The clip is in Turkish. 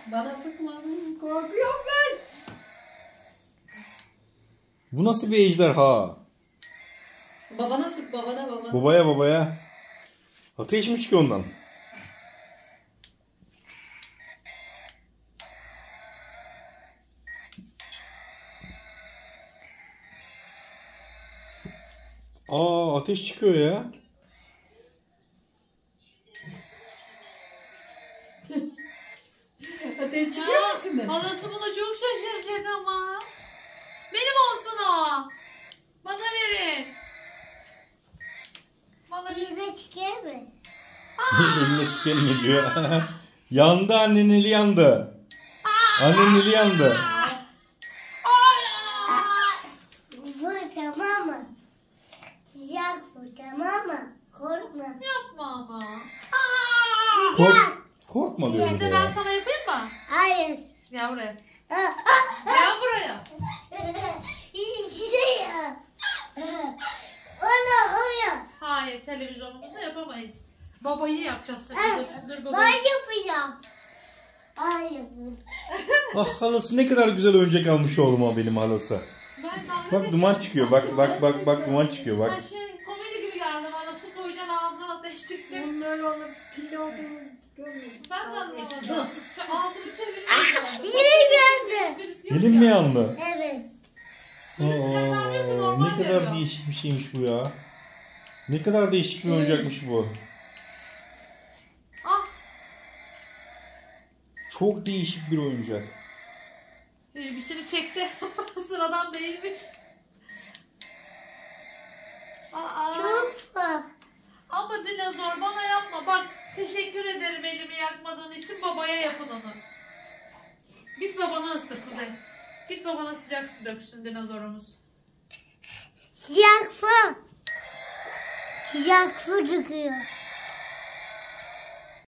Bana sıkma. Korkuyorum ben. Bu nasıl bir ejderha? Babana sık, babana. Babaya. Ateş mi çıkıyor ondan? Ateş çıkıyor ya. Ateş çıkıyor mu içinden? Halası buna çok şaşıracak ama. Benim olsun o. Bana verin. Bana verin. Bize çıkar mı? Eline sikerim diyor. Yandı, annenin eli yandı. Annenin eli yandı. Vur tamam mı? Sıcak vur tamam mı? Korkma. Yapma ama. Korkma diyorum Bir de ben ya. sana yapayım mı? Hayır. Gel buraya. Gel buraya. İşte ya. Ona. Hayır, televizyonumuzu yapamayız. Babayı yapacağız şimdi. Dur Ben babayı. yapacağım. Hayır. Ah, halası ne kadar güzel oyuncak almış oğluma benim halası. Ben sana Bak duman çıkıyor. Bak duman çıkıyor bak. Ha komedi gibi geldi bana. Su koyacaksın ağzından ateş çıkacak. Bunun öyle olup pil olduğunu görmüyorum. Ben de anlamadım. Altını çevirince. Yine geldi. Elim mi yandı? Evet. Ne kadar değişik bir şeymiş bu ya. Ne kadar değişik bir oyuncakmış bu. Ah. Çok değişik bir oyuncak. Elbisini çekti. Sıradan değilmiş. Çok var. Ama dinozor bana yapma. Bak teşekkür ederim elimi yakmadığın için, babaya yapın onu. Git babana ısır Kuzey. Git babana sıcak su döksün dinozorumuz. Sıcak su. Sıcak su çıkıyor.